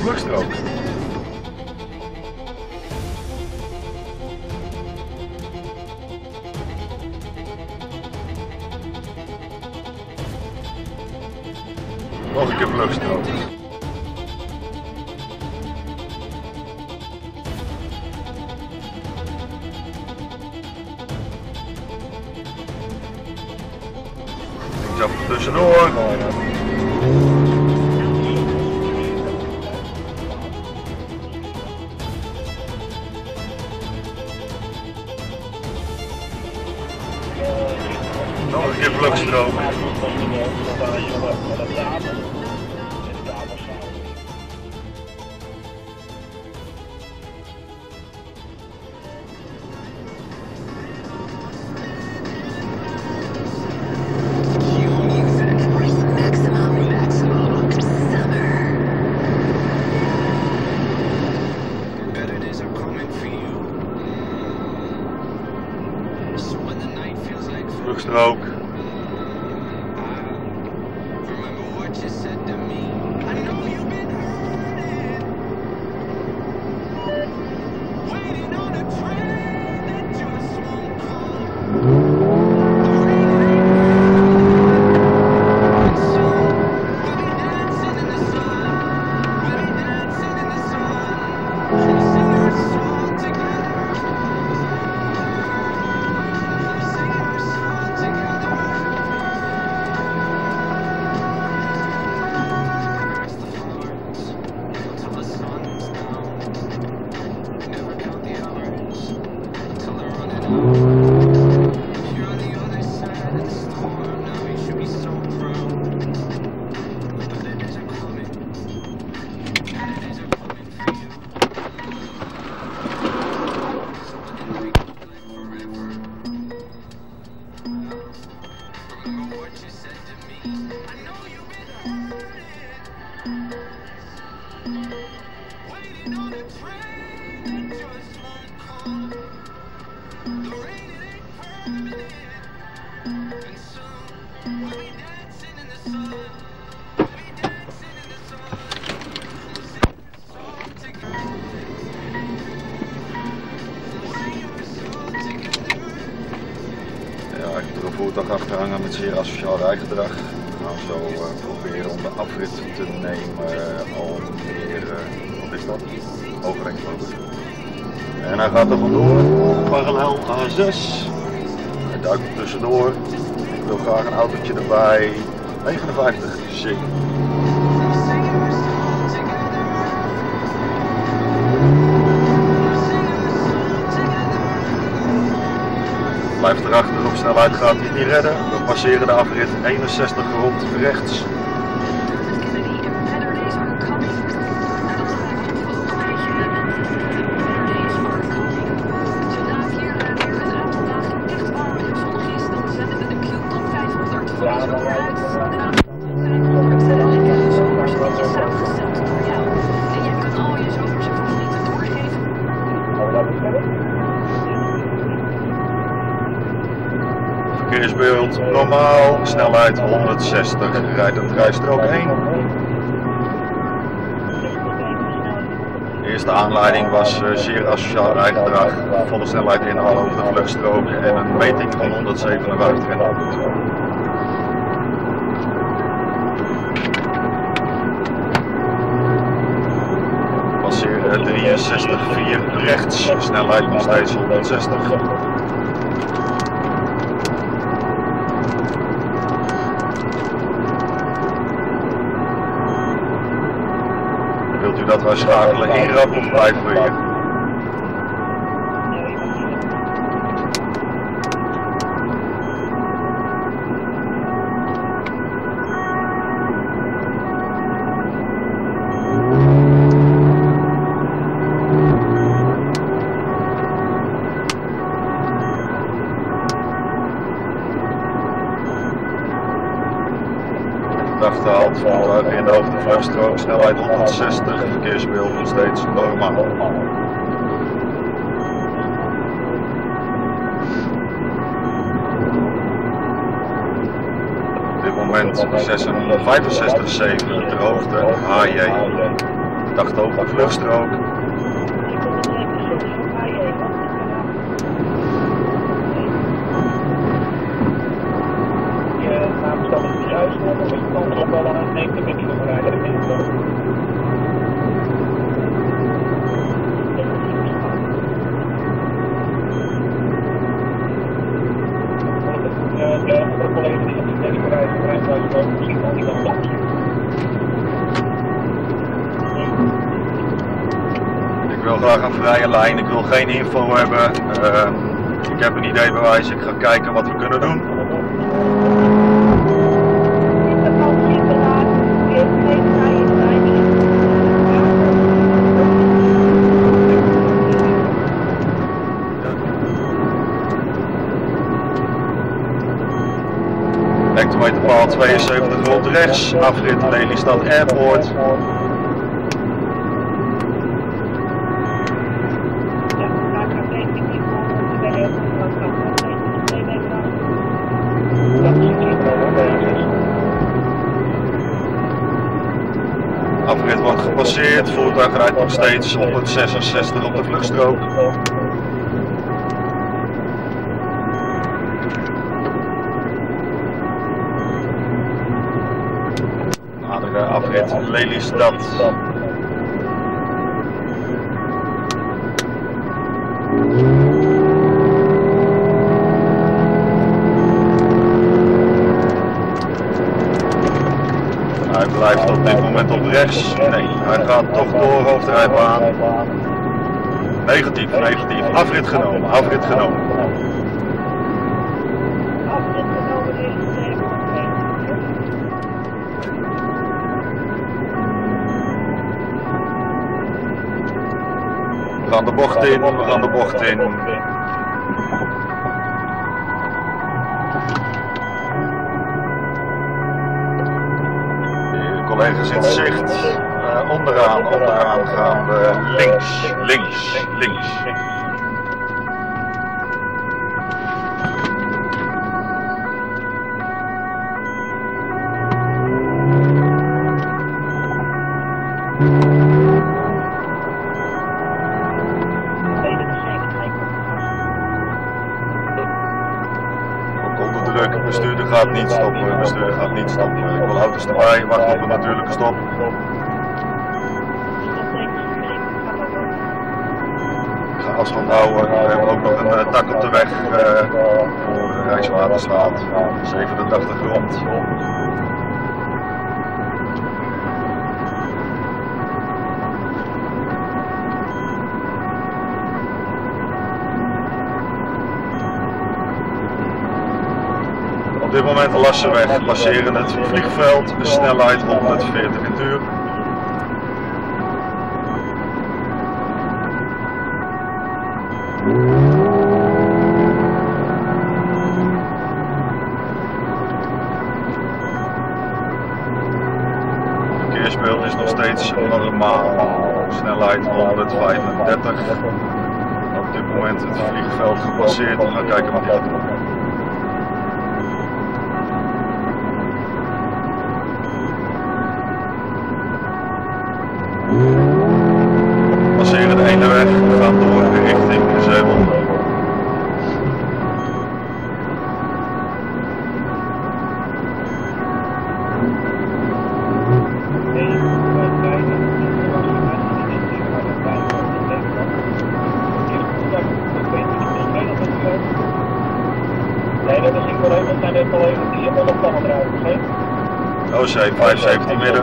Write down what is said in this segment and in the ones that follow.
vluchtstrook. Nog een keer vluchtstrook. Ik zat er tussendoor. Nog een keer vluchtstrook. Vluchtstrook. Ja, ik heb er een voertuig achterhangen met zeer asociaal rijgedrag. We gaan zo proberen om de afrit te nemen Almere, wat is dat? Overeenst geloof ik. En hij gaat er vandoor, parallel A6. Hij duikt er tussendoor. Ik wil graag een autootje erbij. 59 C. Blijft erachter, op snelheid gaat hij het niet redden. We passeren de afrit 61 rond rechts. Verkeersbeeld normaal, snelheid 160, rijdt op rijstrook 1. De eerste aanleiding was zeer asociaal rijgedrag, volle snelheid inhalen over de vluchtstrook en een meting van 157 en 100. Passeren 63,4 rechts, snelheid nog steeds 160. Wilt u dat wij schakelen inrap of blijven we hier? Achterhaald, voertuig in de hoofdvluchtstrook, snelheid 160, verkeersbeeld nog steeds normaal. Op dit moment 65,7 ter hoogte, HJ. dacht over de vluchtstrook. Ik wil graag een vrije lijn, ik wil geen info hebben. Ik heb een idee bewijs, ik ga kijken wat we kunnen doen. Hectometerpaal 72 rond rechts, afrit Lelystad Airport. Afrit wordt gepasseerd, voertuig rijdt nog steeds 166 op de vluchtstrook. Nadere afrit Lelystad. Hij blijft op dit moment op rechts. Nee, hij gaat toch door hoofdrijbaan. Negatief, negatief. Afrit genomen, afrit genomen. We gaan de bocht in, we gaan de bocht in. Collega's in zicht, onderaan gaan we links, links, links. Ook onder druk, bestuurder gaat niet stoppen, bestuurder gaat niet stoppen. Ik wil auto's erbij, wacht op een natuurlijke stop. Ik ga afstand houden, we hebben ook nog een tak op de weg voor Rijkswaterstaat, 87 rond. Op dit moment de Lassenweg, passeren het vliegveld, de snelheid 140 in het uur. Het verkeersbeeld is nog steeds normaal, snelheid 135. Op dit moment het vliegveld gepasseerd, we gaan kijken wat hij gaat doen. Passeren de ene weg, we gaan door richting Zeeland. Nee, dat is niet correct, dat zijn de collega's die in de plannen rijden. OC 517 midden.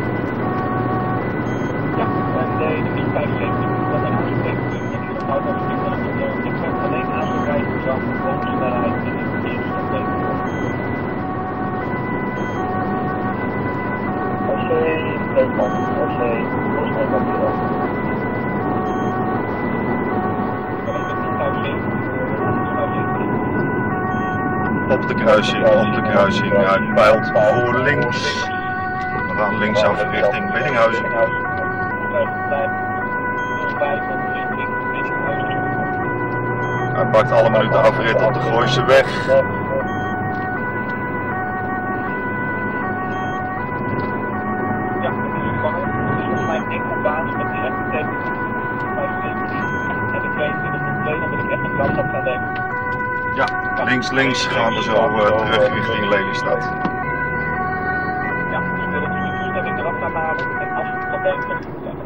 Ja, en de 517 dat een architect die natuurlijk houdt dat het ik zeg alleen als je rijdt dan gewoon snelheid in het verkeer OC, Nederland, OC, Oost-Nederland. Op de kruising, hij peilt voor links. We gaan linksaf richting Biddinghuizen. Hij pakt alle minuten afrit op de Gooise weg. Ja, dat is volgens mij 1 op baan. afstand gaan nemen. Ja, links gaan we zo terug richting Lelystad. Ja, dus ik wil dat jullie toestemming eraf gaan halen en afstand gaan nemen van de voertuig.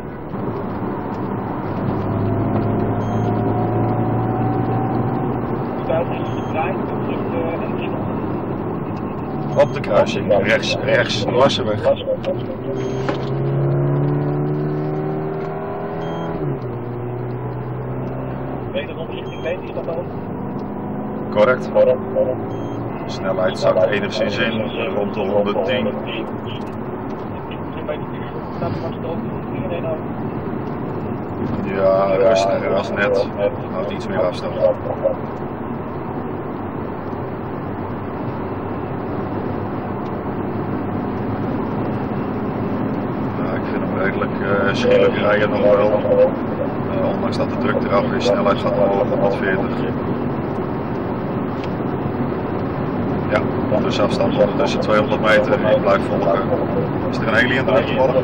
De voertuig is gedraaid en is Op de kruising, rechts, Lasseweg. Wederom richting Lelystad ook. Correct. De snelheid zakt enigszins in, rond de 110. Ja, rustiger als net. Houdt iets meer afstand. Ik vind hem redelijk schielijk rijden nog wel. Ondanks dat de druk eraf is, snelheid gaat omhoog 140. Ja, tussenafstand ondertussen 200 meter. Ik blijf volgen. Is er een heli in de lucht gevallen?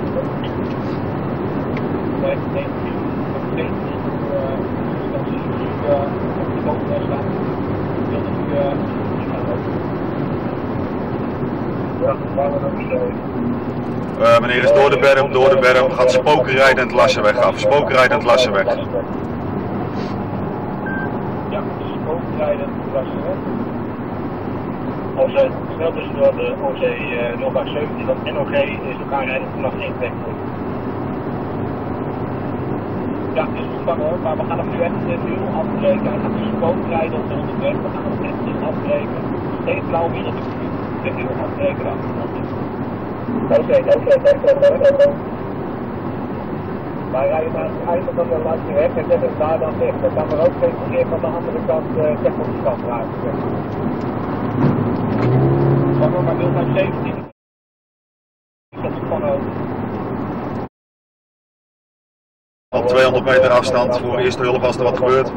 Meneer is door de berm, gaat spookrijdend Lasseweg af. Spookrijdend Lasseweg. Ja, spookrijdend Lasseweg. Onze snel tussendoor de OC 017 en NOG is elkaar rijden vanaf 1 plek. Ja, is ontvangen hoor, maar we gaan hem nu echt heel afbreken. Hij gaat dus spookrijden op de onderweg, we gaan hem echt heel afbreken. Steeds blauw weer op de heel afbreken dan. Oké. Wij rijden naar het einde van de lange weg en zetten hem daar dan dicht. Dan kan er ook geen keer van de andere kant zeg op de kant laten. Van maar 017. Dat is gewoon ook. Op 200 meter afstand voor eerste hulp als er wat gebeurt.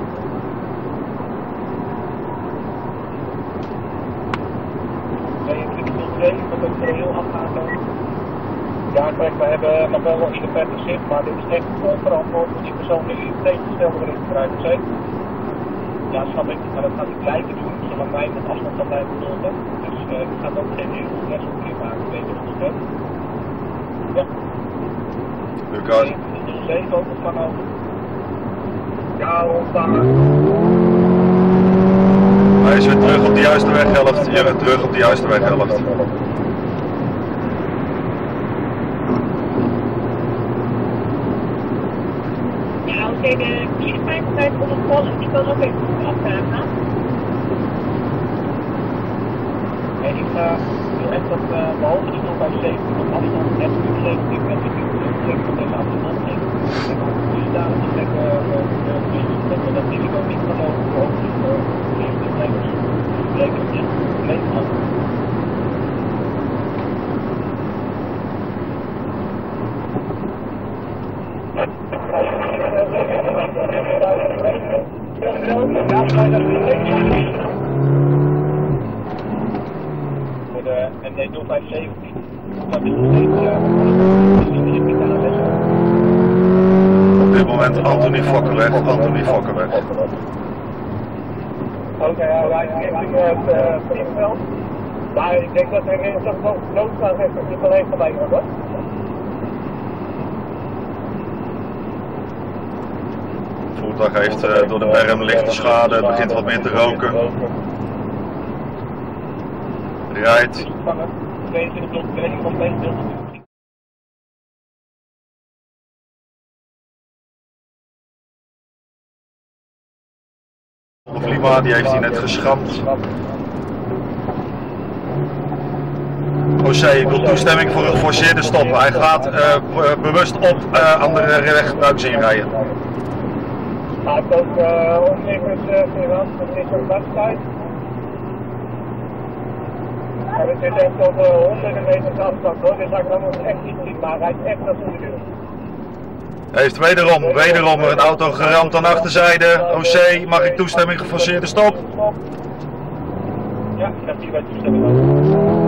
Wat ook heel afgaan. Ja, kijk, we hebben nog wel in de verte zicht, maar dit is echt onverantwoord om die persoon nu tegengestelde richting te rijden. Zeker? Ja, snap ik, maar dat gaat hij blijven doen, zolang wij met afstand van blijven volgen. Dus het gaat ook geen heel rechtsomkeer maken, weet je wat het is? Ja. Lucas. 7 ook ontvangen over. Ja, ontvangen. Hij is weer terug op de juiste weghelft. Je bent terug op de juiste weghelft. Ja, oké, de 54 op het vol, die kan ook even afvragen. Nee, ik wil echt dat behalve de 057 op afstand net nu 17 met de trekken van deze afstand in. En dan moet je daar op de trekken dat we dat risico niet gaan lopen voor ook de trekkers. Trekkers in Nederland. Voor de ND 057. Dat is nog steeds Op dit moment Anthony Fokkerweg, Anthony Fokkerweg. Oké, wij richting het vliegveld. Maar ik denk dat er toch nog noodzaak is dat je het alleen gelijk wordt. Het voertuig heeft door de berm lichte schade, het begint wat meer te roken. Rijdt. 22 beweging nog steeds deelt. De Vlima, die heeft hij net geschrapt. OC wil toestemming voor een geforceerde stop. Hij gaat bewust op andere wegbuiks inrijden. Gaat ook ongeveer Gerard, dat is een wedstrijd. En het is echt op honderden meters afstand hoor, dus hij kan ons echt niet zien, maar hij is echt naar de deur. Heeft wederom een auto geramd aan de achterzijde. OC, mag ik toestemming geforceerde stop? Ja, ik heb hierbij toestemming.